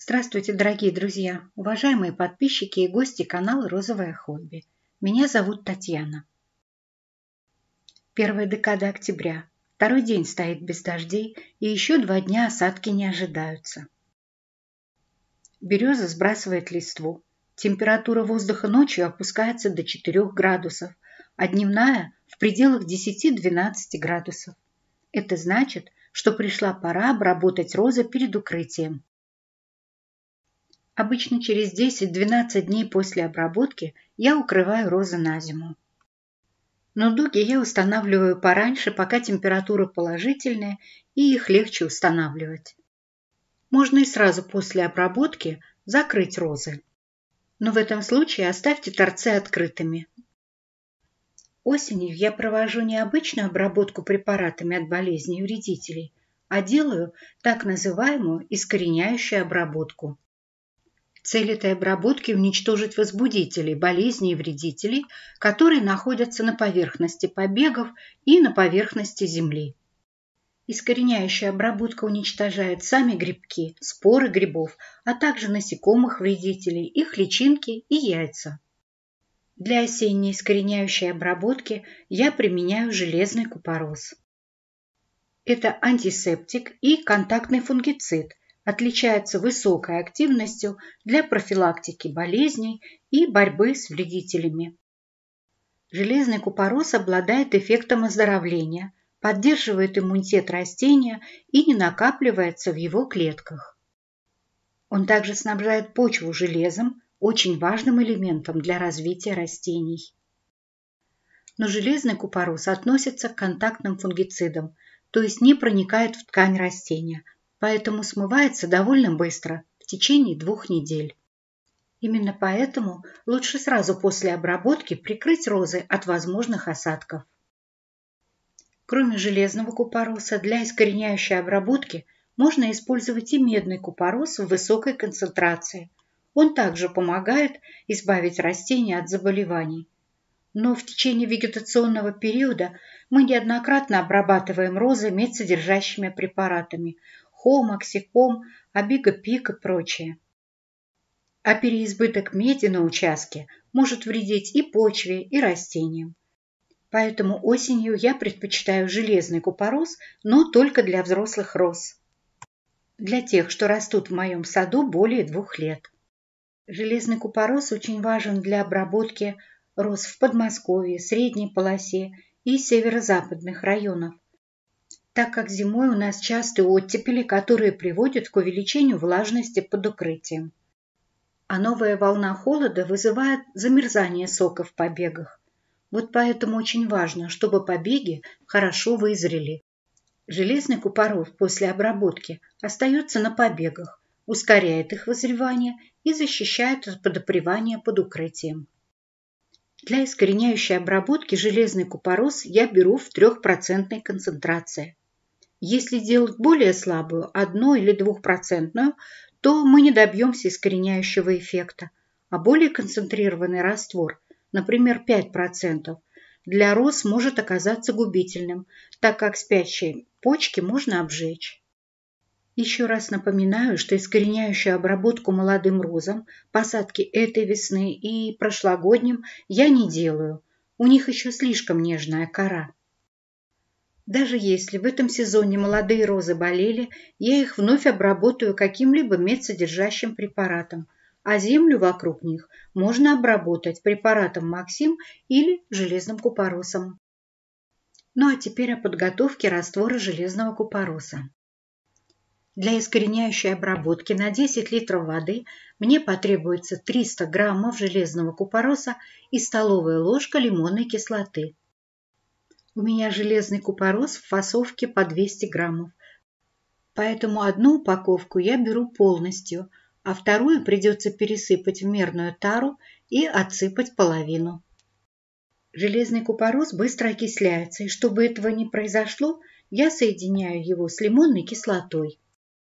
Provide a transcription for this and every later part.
Здравствуйте, дорогие друзья, уважаемые подписчики и гости канала «Розовое хобби». Меня зовут Татьяна. Первая декада октября. Второй день стоит без дождей, и еще 2 дня осадки не ожидаются. Береза сбрасывает листву. Температура воздуха ночью опускается до 4 градусов, а дневная в пределах 10-12 градусов. Это значит, что пришла пора обработать розы перед укрытием. Обычно через 10-12 дней после обработки я укрываю розы на зиму. Но дуги я устанавливаю пораньше, пока температура положительная и их легче устанавливать. Можно и сразу после обработки закрыть розы. Но в этом случае оставьте торцы открытыми. Осенью я провожу не обычную обработку препаратами от болезней и вредителей, а делаю так называемую искореняющую обработку. Цель этой обработки – уничтожить возбудителей, болезней и вредителей, которые находятся на поверхности побегов и на поверхности земли. Искореняющая обработка уничтожает сами грибки, споры грибов, а также насекомых вредителей, их личинки и яйца. Для осенней искореняющей обработки я применяю железный купорос. Это антисептик и контактный фунгицид. Отличается высокой активностью для профилактики болезней и борьбы с вредителями. Железный купорос обладает эффектом оздоровления, поддерживает иммунитет растения и не накапливается в его клетках. Он также снабжает почву железом, очень важным элементом для развития растений. Но железный купорос относится к контактным фунгицидам, то есть не проникает в ткань растения, поэтому смывается довольно быстро, в течение 2 недель. Именно поэтому лучше сразу после обработки прикрыть розы от возможных осадков. Кроме железного купороса, для искореняющей обработки можно использовать и медный купорос в высокой концентрации. Он также помогает избавить растения от заболеваний. Но в течение вегетационного периода мы неоднократно обрабатываем розы медсодержащими препаратами – хом, оксихом, абигопик и прочее. А переизбыток меди на участке может вредить и почве, и растениям. Поэтому осенью я предпочитаю железный купорос, но только для взрослых роз. Для тех, что растут в моем саду более 2 лет. Железный купорос очень важен для обработки роз в Подмосковье, Средней полосе и северо-западных районах, так как зимой у нас частые оттепели, которые приводят к увеличению влажности под укрытием. А новая волна холода вызывает замерзание сока в побегах. Вот поэтому очень важно, чтобы побеги хорошо вызрели. Железный купорос после обработки остается на побегах, ускоряет их вызревание и защищает от подопревания под укрытием. Для искореняющей обработки железный купорос я беру в 3% концентрации. Если делать более слабую, 1 или 2%, то мы не добьемся искореняющего эффекта, а более концентрированный раствор, например, 5%, для роз может оказаться губительным, так как спящие почки можно обжечь. Еще раз напоминаю, что искореняющую обработку молодым розам, посадки этой весны и прошлогодним я не делаю, у них еще слишком нежная кора. Даже если в этом сезоне молодые розы болели, я их вновь обработаю каким-либо медсодержащим препаратом, а землю вокруг них можно обработать препаратом Максим или железным купоросом. Ну а теперь о подготовке раствора железного купороса. Для искореняющей обработки на 10 литров воды мне потребуется 300 граммов железного купороса и столовая ложка лимонной кислоты. У меня железный купорос в фасовке по 200 граммов, поэтому одну упаковку я беру полностью, а вторую придется пересыпать в мерную тару и отсыпать половину. Железный купорос быстро окисляется, и чтобы этого не произошло, я соединяю его с лимонной кислотой.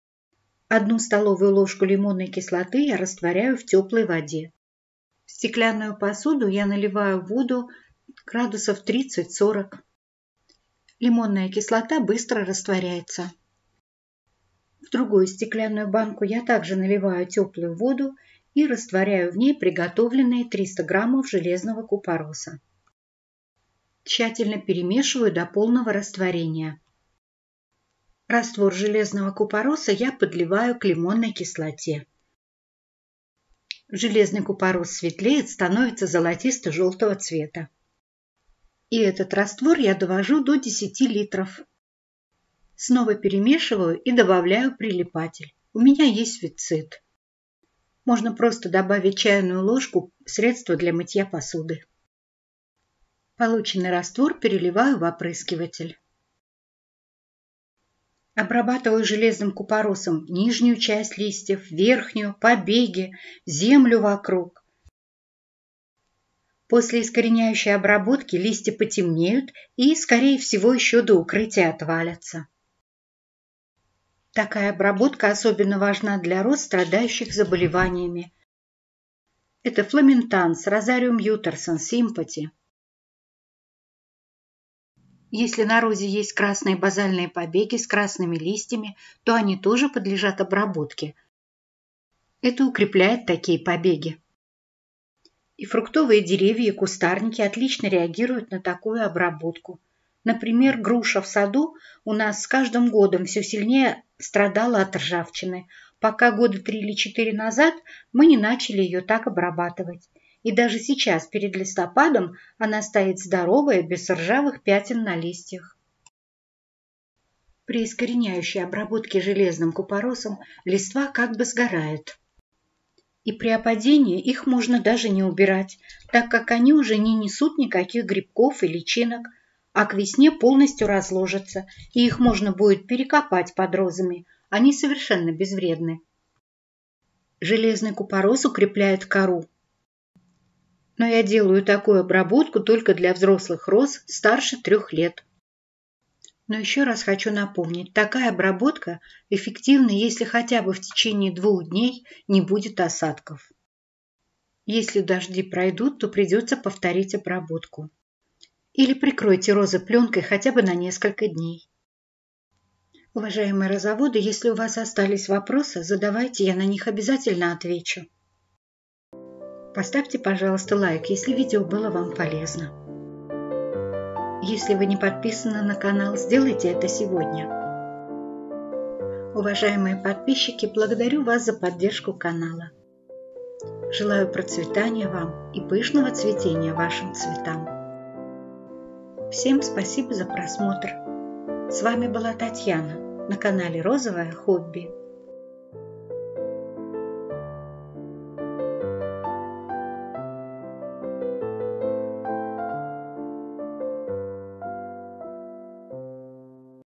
1 столовую ложку лимонной кислоты я растворяю в теплой воде. В стеклянную посуду я наливаю воду градусов 30-40. Лимонная кислота быстро растворяется. В другую стеклянную банку я также наливаю теплую воду и растворяю в ней приготовленные 300 граммов железного купороса. Тщательно перемешиваю до полного растворения. Раствор железного купороса я подливаю к лимонной кислоте. Железный купорос светлеет, становится золотисто-желтого цвета. И этот раствор я довожу до 10 литров. Снова перемешиваю и добавляю прилипатель. У меня есть вицит. Можно просто добавить чайную ложку средства для мытья посуды. Полученный раствор переливаю в опрыскиватель. Обрабатываю железным купоросом нижнюю часть листьев, верхнюю, побеги, землю вокруг. После искореняющей обработки листья потемнеют и, скорее всего, еще до укрытия отвалятся. Такая обработка особенно важна для роз, страдающих заболеваниями. Это фламентанс, розариум ютерсон, симпати. Если на розе есть красные базальные побеги с красными листьями, то они тоже подлежат обработке. Это укрепляет такие побеги. И фруктовые деревья и кустарники отлично реагируют на такую обработку. Например, груша в саду у нас с каждым годом все сильнее страдала от ржавчины, пока года 3 или 4 назад мы не начали ее так обрабатывать. И даже сейчас, перед листопадом, она стоит здоровая, без ржавых пятен на листьях. При искореняющей обработке железным купоросом листва как бы сгорает. И при опадении их можно даже не убирать, так как они уже не несут никаких грибков и личинок, а к весне полностью разложатся, и их можно будет перекопать под розами. Они совершенно безвредны. Железный купорос укрепляет кору. Но я делаю такую обработку только для взрослых роз старше 3 лет. Но еще раз хочу напомнить, такая обработка эффективна, если хотя бы в течение 2 дней не будет осадков. Если дожди пройдут, то придется повторить обработку. Или прикройте розы пленкой хотя бы на несколько дней. Уважаемые розоводы, если у вас остались вопросы, задавайте, я на них обязательно отвечу. Поставьте, пожалуйста, лайк, если видео было вам полезно. Если вы не подписаны на канал, сделайте это сегодня. Уважаемые подписчики, благодарю вас за поддержку канала. Желаю процветания вам и пышного цветения вашим цветам. Всем спасибо за просмотр. С вами была Татьяна на канале Розовое Хобби.